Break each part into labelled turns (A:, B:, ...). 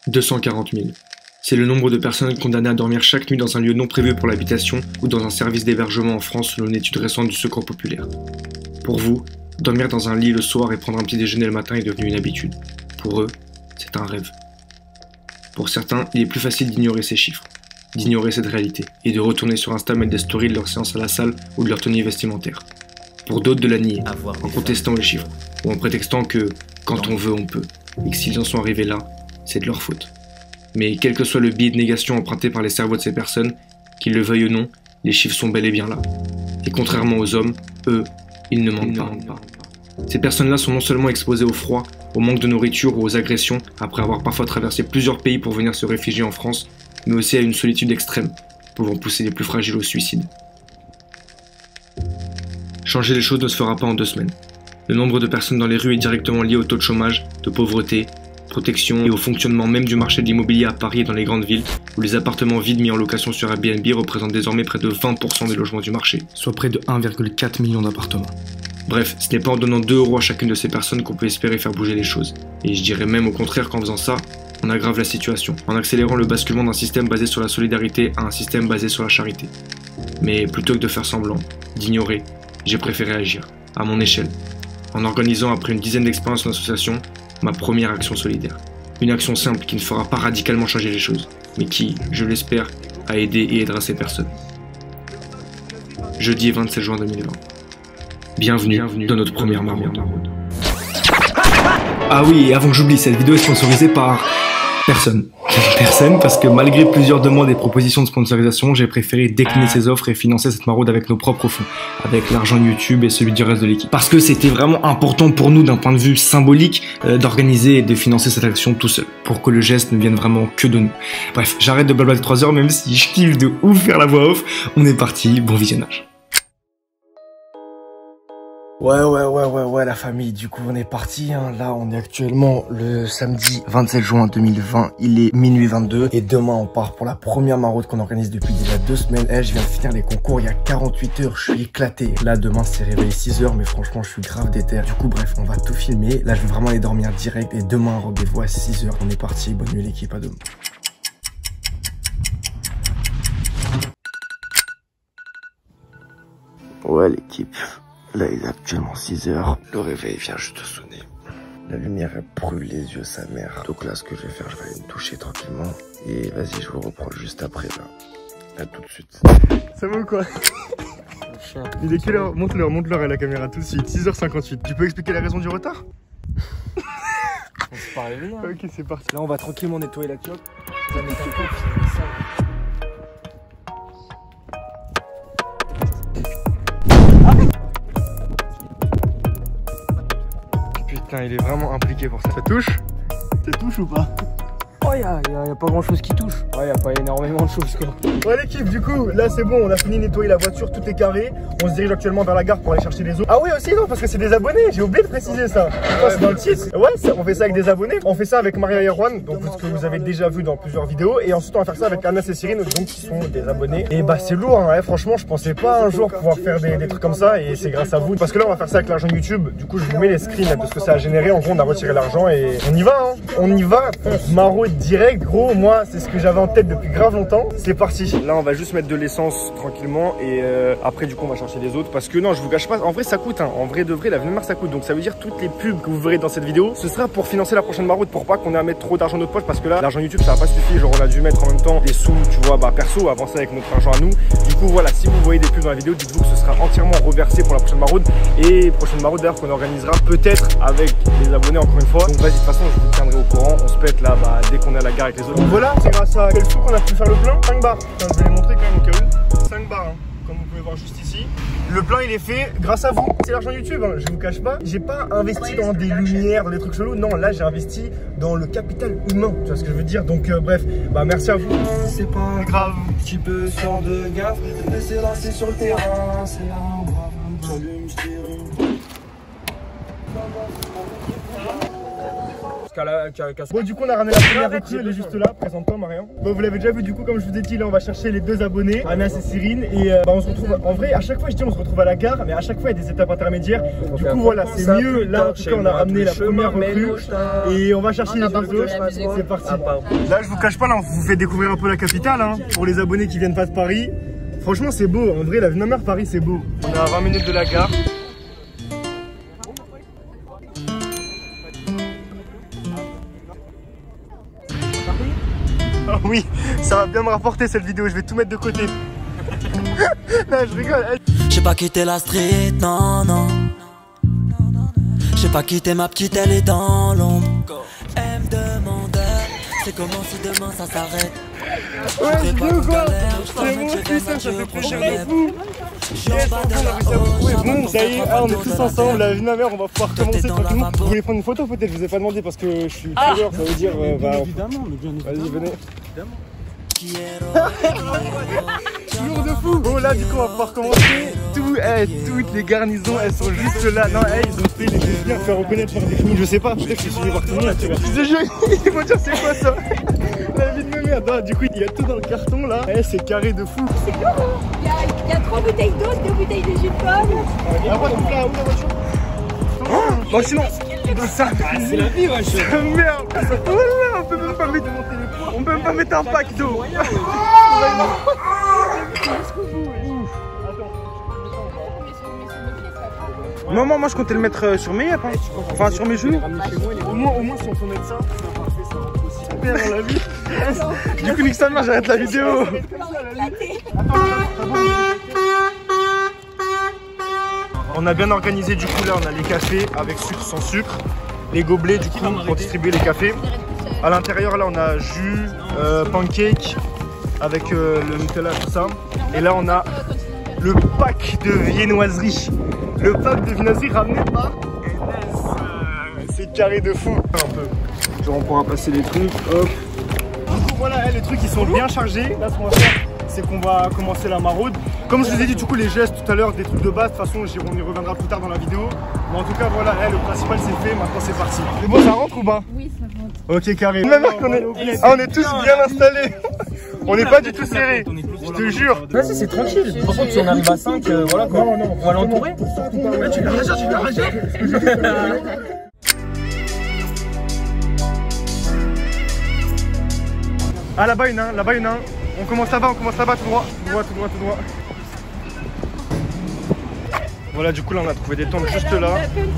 A: 240 000. C'est le nombre de personnes condamnées à dormir chaque nuit dans un lieu non prévu pour l'habitation ou dans un service d'hébergement en France selon une étude récente du Secours populaire. Pour vous, dormir dans un lit le soir et prendre un petit déjeuner le matin est devenu une habitude. Pour eux, c'est un rêve. Pour certains, il est plus facile d'ignorer ces chiffres, d'ignorer cette réalité et de retourner sur Insta mettre des stories de leur séance à la salle ou de leur tenue vestimentaire. Pour d'autres de la nier, en contestant les chiffres ou en prétextant que quand on veut, on peut, et que s'ils en sont arrivés là, c'est de leur faute. Mais quel que soit le biais de négation emprunté par les cerveaux de ces personnes, qu'ils le veuillent ou non, les chiffres sont bel et bien là. Et contrairement aux hommes, eux, ils ne mentent pas. Ces personnes-là sont non seulement exposées au froid, au manque de nourriture ou aux agressions, après avoir parfois traversé plusieurs pays pour venir se réfugier en France, mais aussi à une solitude extrême, pouvant pousser les plus fragiles au suicide. Changer les choses ne se fera pas en 2 semaines. Le nombre de personnes dans les rues est directement lié au taux de chômage, de pauvreté, protection et au fonctionnement même du marché de l'immobilier à Paris et dans les grandes villes, où les appartements vides mis en location sur Airbnb représentent désormais près de 20% des logements du marché, soit près de 1,4 million d'appartements. Bref, ce n'est pas en donnant 2 € à chacune de ces personnes qu'on peut espérer faire bouger les choses. Et je dirais même au contraire qu'en faisant ça, on aggrave la situation, en accélérant le basculement d'un système basé sur la solidarité à un système basé sur la charité. Mais plutôt que de faire semblant, d'ignorer, j'ai préféré agir, à mon échelle, en organisant après une dizaine d'expériences en association, ma première action solidaire. Une action simple qui ne fera pas radicalement changer les choses, mais qui, je l'espère, a aidé et aidera ces personnes. Jeudi 27 juin 2020. Bienvenue dans notre première maraude. Ah oui, et avant que j'oublie, cette vidéo est sponsorisée par personne. Personne, parce que malgré plusieurs demandes et propositions de sponsorisation, j'ai préféré décliner ces offres et financer cette maraude avec nos propres fonds, avec l'argent de YouTube et celui du reste de l'équipe. Parce que c'était vraiment important pour nous d'un point de vue symbolique d'organiser et de financer cette action tout seul, pour que le geste ne vienne vraiment que de nous. Bref, j'arrête de blablater 3 heures, même si je kiffe de ouf faire la voix off. On est parti, bon visionnage. Ouais, la famille, du coup on est parti, hein. Là on est actuellement le samedi 27 juin 2020, il est minuit 22 et demain on part pour la première maraude qu'on organise depuis déjà 2 semaines. Je viens de finir les concours il y a 48 heures, je suis éclaté. Là demain c'est réveillé 6 heures, mais franchement je suis grave déter. Du coup bref, on va tout filmer, là je vais vraiment aller dormir direct et demain rendez-vous à 6 heures. On est parti, bonne nuit l'équipe, à demain. Ouais l'équipe. Là, il est actuellement 6 heures. Le réveil vient juste de sonner. La lumière, elle brûle les yeux, sa mère. Donc là, ce que je vais faire, je vais aller me toucher tranquillement. Et vas-y, je vous reprends juste après, là. À tout de suite. Ça va ou quoi? Il est quelle heure? Montre-leur à la caméra tout de suite. 6h58. Tu peux expliquer la raison du retard?
B: On se parle bien.
A: Ok, c'est parti.
B: Là, on va tranquillement nettoyer la clope.
A: Putain, il est vraiment impliqué pour ça. Ça touche? Ça touche ou pas?
B: Oh, y a pas grand chose qui touche. Ouais, y a pas énormément de choses quoi.
A: Ouais l'équipe, du coup, là c'est bon, on a fini de nettoyer la voiture, tout est carré. On se dirige actuellement vers la gare pour aller chercher les eaux. Ah oui aussi, non, parce que c'est des abonnés, j'ai oublié de préciser ça. C'est dans le titre. Ouais, on fait ça avec des abonnés. On fait ça avec Maria et Erwan, donc ce que vous avez déjà vu dans plusieurs vidéos. Et ensuite on va faire ça avec Anas et Cyrine, donc qui sont des abonnés. Et bah c'est lourd, hein, franchement, je pensais pas un jour pouvoir faire des trucs comme ça. Et c'est grâce à vous. Parce que là on va faire ça avec l'argent YouTube. Du coup je vous mets les screens de ce que ça a généré. En gros on a retiré l'argent et on y va, hein. On y va, maraude direct, gros. Moi c'est ce que j'avais en tête depuis grave longtemps. C'est parti. Là on va juste mettre de l'essence tranquillement et après du coup on va chercher les autres parce que non je vous gâche pas, en vrai ça coûte, hein. En vrai de vrai la vie de mère ça coûte, donc ça veut dire toutes les pubs que vous verrez dans cette vidéo ce sera pour financer la prochaine maraude, pour pas qu'on ait à mettre trop d'argent dans notre poche, parce que là l'argent YouTube ça va pas suffire, genre on a dû mettre en même temps des sous, tu vois, bah perso, avancer avec notre argent à nous. Du coup voilà, si vous voyez des pubs dans la vidéo, dites-vous que ce sera entièrement reversé pour la prochaine maraude, et prochaine maraude d'ailleurs qu'on organisera peut-être avec les abonnés encore une fois. Donc vas-y, de toute façon je vous tiendrai au courant, on se pète là bah, dès qu'on est à la gare avec les autres. Donc voilà, c'est grâce à quel sou qu'on a pu faire le plein. 5 bars, enfin, je vais les montrer quand même au cas où. 5 bars, hein, comme vous pouvez voir juste ici. Le plein il est fait grâce à vous, c'est l'argent YouTube, hein, je vous cache pas. J'ai pas investi dans des lumières, dans des trucs chelous, non, là j'ai investi dans le capital humain, tu vois ce que je veux dire. Donc bref, bah merci à vous.
B: C'est pas
A: grave,
B: petit peu sort de gaffe, mais c'est lancé sur le terrain, c'est un brave, j'allume, je
A: Bon, du coup, on a ramené la première recrue, elle est juste là. Présente-toi, Marion. Bon, vous l'avez déjà vu, du coup, comme je vous ai dit, là, on va chercher les 2 abonnés, Anas et Cyrine. Et on se retrouve. En vrai, à chaque fois, je dis, on se retrouve à la gare, mais à chaque fois, il y a des étapes intermédiaires. Du coup, voilà, c'est mieux. Là, en tout cas, on a ramené la première recrue. Et on va chercher les 2 autres. C'est parti. Là, je vous cache pas, là, on vous fait découvrir un peu la capitale, hein, pour les abonnés qui viennent pas de Paris. Franchement, c'est beau. En vrai, la vie de ma mère, Paris, c'est beau. On est à 20 minutes de la gare. Oh oui, ça va bien me rapporter cette vidéo, je vais tout mettre de côté. Non, je rigole.
C: J'ai pas quitté la street, non, non. J'ai pas quitté ma petite, elle est dans l'ombre. Elle me demandait, c'est comment si demain ça s'arrête.
A: Ouais, je veux quoi? C'est bon, putain, ça fait plaisir de fou. Bon, ça y est, on est tous ensemble, la vie de ma mère, on va pouvoir commencer tranquillement. Vous voulez prendre une photo peut-être? Je vous ai pas demandé parce que je suis tueur, ça veut dire... bah, évidemment, mais bien évidemment. Vas-y, venez. Toujours de fou. Bon, là, du coup, on va pouvoir commencer. Toutes les garnisons, elles sont juste là. Non, ils ont fait les bien faire reconnaître par des films. Je sais pas, peut-être que je suis suivi par tout le monde. Ce jeu, ils vont dire c'est quoi ça? La vie de ma mère. Non, du coup, il y a tout dans le carton là. C'est carré de fou.
D: C'est quoi? Il y a 3 bouteilles d'eau, 2 bouteilles de jus de pomme.
A: Après, on fera où la voiture? Bon, sinon, ça, c'est la vie, wesh. Merde. Voilà, on peut même pas mettre on peut même pas mettre un pack d'eau. Non, moi je comptais le mettre sur mes yeux, hein. Enfin sur mes genoux. Au moins si on peut mettre ça, c'est parfait, ça rentre aussi. Super dans la vie. Du coup, nique sa mère, j'arrête la vidéo. On a bien organisé, du coup là on a les cafés avec sucre, sans sucre, les gobelets du coup pour distribuer les cafés. À l'intérieur là on a jus, pancake avec le Nutella, tout ça. Et là on a le pack de viennoiserie. Le pack de viennoiserie ramené par Enes. C'est carré de fou. Un peu. Genre on pourra passer les trucs, hop. Du coup voilà, les trucs ils sont bien chargés. Là ce qu'on va faire, c'est qu'on va commencer la maraude. Comme je vous ai dit du coup les gestes tout à l'heure, des trucs de base, de toute façon on y reviendra plus tard dans la vidéo. Mais en tout cas voilà, le principal c'est fait, maintenant c'est parti. C'est bon, ça rentre ou pas? Oui, ça rentre. Ok, carré. Même on est tous bien installés. On n'est pas du tout serrés, je te jure.
E: Vas-y, c'est tranquille. Par contre, si on arrive à 5, voilà quoi. Non, on va l'entourer.
A: Tu l'as ragé, Ah, là-bas, il y en a un, On commence là-bas, tout droit. Tout droit. Voilà, du coup, là, on a trouvé des tentes juste là.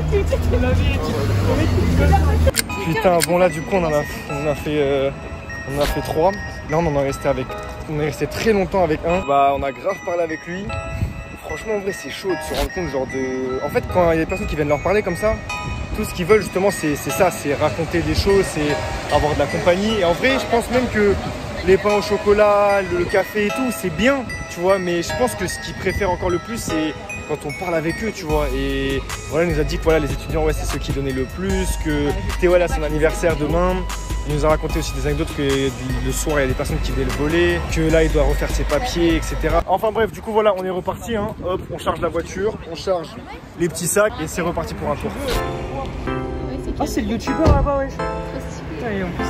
A: Putain, bon, là, du coup, on en a fait 3. Là, on est resté très longtemps avec un. Bah, on a grave parlé avec lui. Franchement, en vrai, c'est chaud de se rendre compte, genre de... En fait, quand il y a des personnes qui viennent leur parler comme ça, tout ce qu'ils veulent, justement, c'est ça, c'est raconter des choses, c'est avoir de la compagnie. Et en vrai, je pense même que les pains au chocolat, le café et tout, c'est bien, tu vois. Mais je pense que ce qu'ils préfèrent encore le plus, c'est quand on parle avec eux, tu vois. Et voilà, il nous a dit que voilà, les étudiants, ouais, c'est ceux qui donnaient le plus, que Théo, là, son anniversaire demain. Il nous a raconté aussi des anecdotes que le soir il y a des personnes qui venaient le voler, que là il doit refaire ses papiers, etc. Enfin bref, du coup voilà, on est reparti, hein. Hop, on charge la voiture, on charge les petits sacs et c'est reparti pour un tour.
E: Ah, c'est le youtubeur là-bas, ouais. Putain, et en plus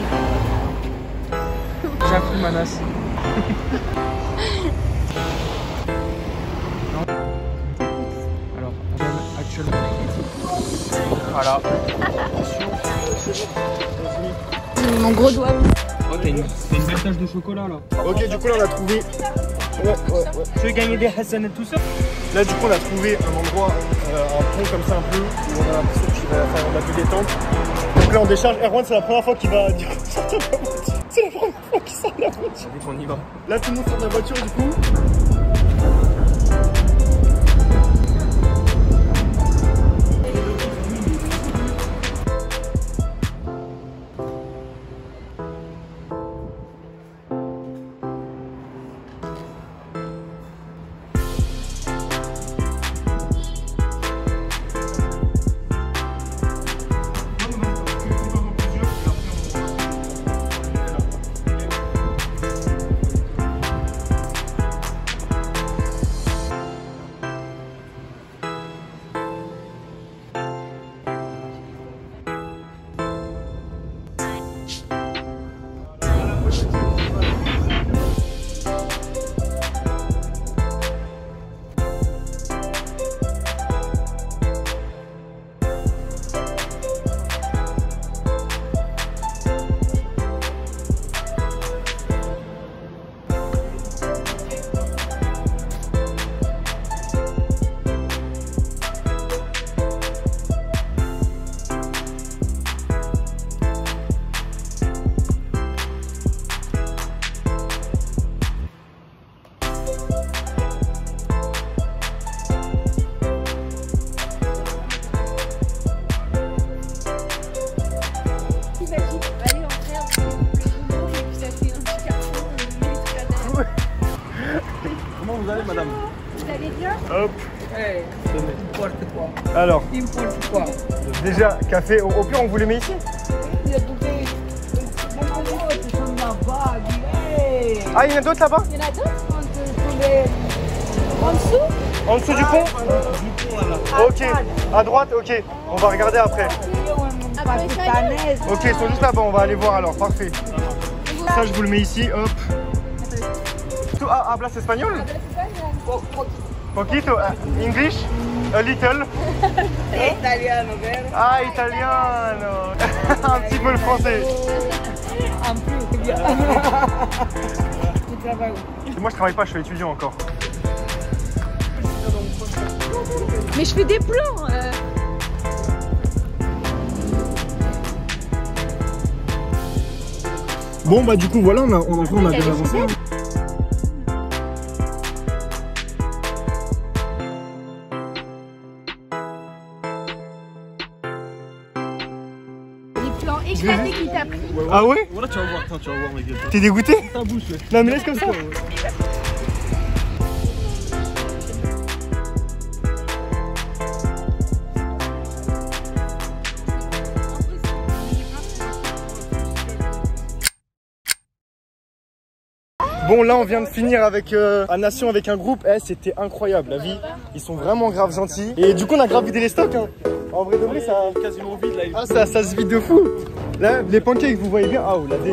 E: c'est illustré. J'ai appris Manas. Alors, on vient actuellement. Voilà.
D: Mon gros doigt.
E: Oh, t'as une belle tache de chocolat là.
A: Ok, du coup là on a trouvé. Ouais.
E: Tu veux gagner des Hassan et tout ça?
A: Là du coup on a trouvé un endroit, un pont comme ça un peu, où on a l'impression qu'il va faire on a pu détendre. Donc là on décharge. Erwan c'est la première fois qu'il va dire sortir de la voiture. C'est la première fois qu'il sort de la voiture.
E: Dès qu'on y va.
A: Là tout le monde sort de la voiture du coup.
E: vous allez, madame?
D: Vous allez bien?
A: Hop.
E: Hey, n'importe quoi.
A: Alors,
E: N'importe quoi.
A: déjà, café, au pire, on vous les met ici? Ah, il y en a d'autres là-bas?
D: Il y en a d'autres? En dessous?
A: En dessous du pont? Ok, à droite, ok. On va regarder après. Ok, ils sont juste là-bas, on va aller voir alors, parfait. Ça, je vous le mets ici, hop. Ah, hablas espagnol? Poquito, English? A little?
E: Italiano, vero?
A: Ah, italiano. Un petit peu le français.
E: Un peu, bien. Tu travailles où?
A: Moi, je travaille pas, je suis étudiant encore.
D: Mais je fais des plans.
A: Bon, bah, du coup, voilà, on a bien avancé.
D: Des plans éclatés qui t'a pris.
A: Ah ouais?
E: Voilà, tu vas voir, attends, tu vas voir, ma gueule.
A: T'es dégoûté?
E: Ta bouche, ouais.
A: Non, mais laisse comme ça. Bon, là on vient de finir avec à Nation avec un groupe. Eh, c'était incroyable, la vie. Ils sont vraiment grave gentils. Et du coup on a grave vidé les stocks hein. En vrai de vrai ça
E: Quasiment vide là.
A: ah, ça se vide de fou. Là les pancakes vous voyez bien. Ah oh la dé.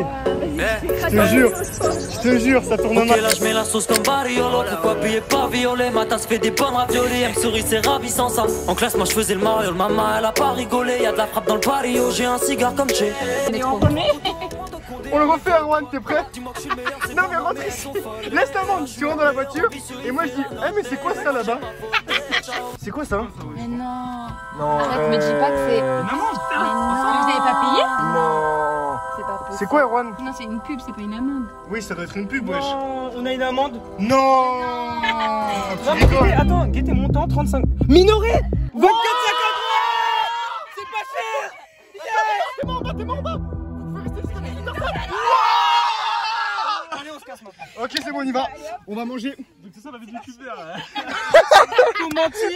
A: Je te jure ça tourne mal.
C: Ok là je mets la sauce comme Bariolo. Pourquoi payer pas violet? Ma tasse fait des bonnes raviolis. Elle me sourit c'est ravissant ça. En classe moi je faisais le Mario. Maman elle a pas rigolé. Y'a de la frappe dans le pario. J'ai un cigare comme Che.
A: On le refait Erwan, t'es prêt? Non mais rentre ici. Laisse la vente, tu rentres dans la voiture. Et moi je dis, eh mais c'est quoi ça là-bas? C'est quoi ça?
D: Mais non.
A: Non.
D: Arrête, me dis pas que c'est. Mais non. Vous avez pas payé?
A: Non.
D: C'est pas possible.
A: C'est quoi Erwan?
D: Non, c'est une pub, c'est pas une amende.
A: Oui ça doit être une pub wesh.
E: On a une amende.
A: Non.
E: Non, mais guettez, attends, guettez montant 35. Minoré 24,53. C'est pas cher.
A: T'es mort en bas, t'es mort en bas.
E: Allez, on se casse maintenant.
A: Ok c'est bon on y va. On va manger.
E: Donc c'est ça la vie de youtubeur. Faut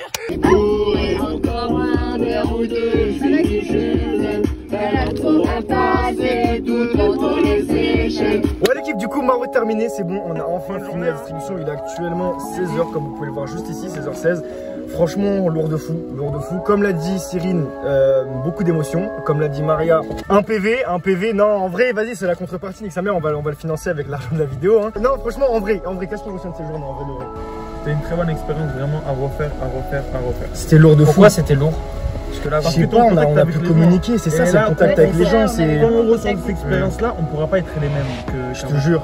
E: mentir.
D: Encore un verre ou deux, avec du jeu. Elle a trop passé tout contre les échecs.
A: Ouais l'équipe du coup Maro est terminé, c'est bon, on a enfin fini la distribution, il est actuellement 16h comme vous pouvez le voir juste ici, 16h16. Franchement lourd de fou, comme l'a dit Cyrine, beaucoup d'émotions, comme l'a dit Maria, un PV, non en vrai vas-y c'est la contrepartie, nique sa mère, on va le financer avec l'argent de la vidéo hein. Non franchement en vrai, qu'est-ce qu'on retient de ces journées en vrai de vrai?
F: C'était une très bonne expérience vraiment à refaire.
A: C'était lourd de fou.
E: Pourquoi c'était lourd?
F: Parce que là,
A: je sais pas, on a pu communiquer, c'est ça, c'est le contact avec les gens.
F: Quand on ressent cette expérience-là, on pourra pas être les mêmes que.
A: Je te jure.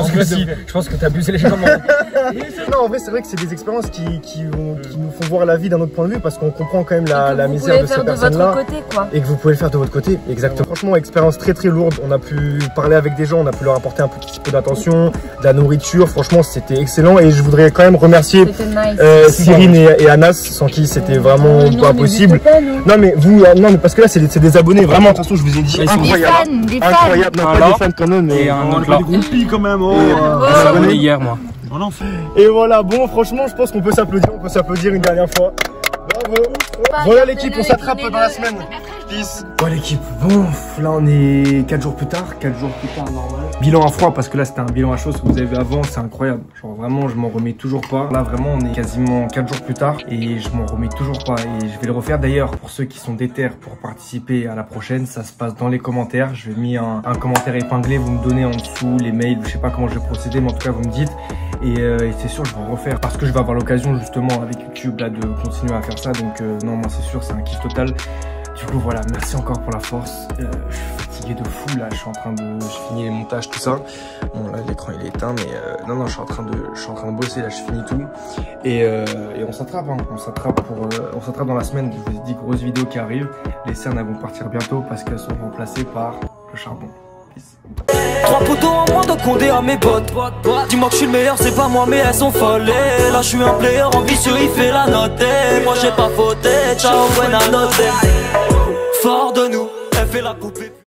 E: Je pense que t'as abusé les gens.
A: Non, en vrai, c'est vrai que c'est des expériences qui nous font voir la vie d'un autre point de vue parce qu'on comprend quand même la misère de ces personnes-là. Et que vous pouvez le faire de votre côté, exactement. Franchement, expérience très très lourde. On a pu parler avec des gens, on a pu leur apporter un petit peu d'attention, de la nourriture. Franchement, c'était excellent et je voudrais quand même remercier Cyrine et Anas, sans qui c'était vraiment pas possible. Non mais vous, non mais parce que là c'est des abonnés vraiment, attention je vous ai dit, incroyable,
D: des
A: incroyable, non pas des fans quand même, mais
E: un autre là.
F: Des groupies quand même,
E: Abonné hier moi.
A: Et voilà, bon franchement je pense qu'on peut s'applaudir une dernière fois. Bravo. Voilà l'équipe, on s'attrape dans la semaine. Peace. Bon l'équipe, bon là on est 4 jours plus tard normal. Bilan à froid parce que là c'était un bilan à chaud, ce que vous avez vu avant c'est incroyable. Genre vraiment je m'en remets toujours pas. Là vraiment on est quasiment 4 jours plus tard et je m'en remets toujours pas. Et je vais le refaire d'ailleurs pour ceux qui sont déter pour participer à la prochaine. Ça se passe dans les commentaires. Je vais mettre un commentaire épinglé, vous me donnez en dessous les mails, je sais pas comment je vais procéder mais en tout cas vous me dites. Et c'est sûr je vais en refaire parce que je vais avoir l'occasion justement avec YouTube là de continuer à faire ça. Donc non moi c'est sûr c'est un kiff total. Du coup voilà, merci encore pour la force. Je suis fatigué de fou là, je finis les montages tout ça. Bon là l'écran il est éteint mais non je suis en train de bosser là, je finis tout. Et on s'attrape hein. on s'attrape dans la semaine. Je vous ai dit grosse vidéo qui arrive. Les cernes elles vont partir bientôt parce qu'elles sont remplacées par le charbon.
C: Trois poteaux en moins de Condé à mes bottes. Dis-moi que je suis le meilleur, c'est pas moi mais elles sont folles. Là je suis un player ambitieux, il fait la note. Moi j'ai pas fauté, ciao buena note. Fort de nous, elle fait la poupée.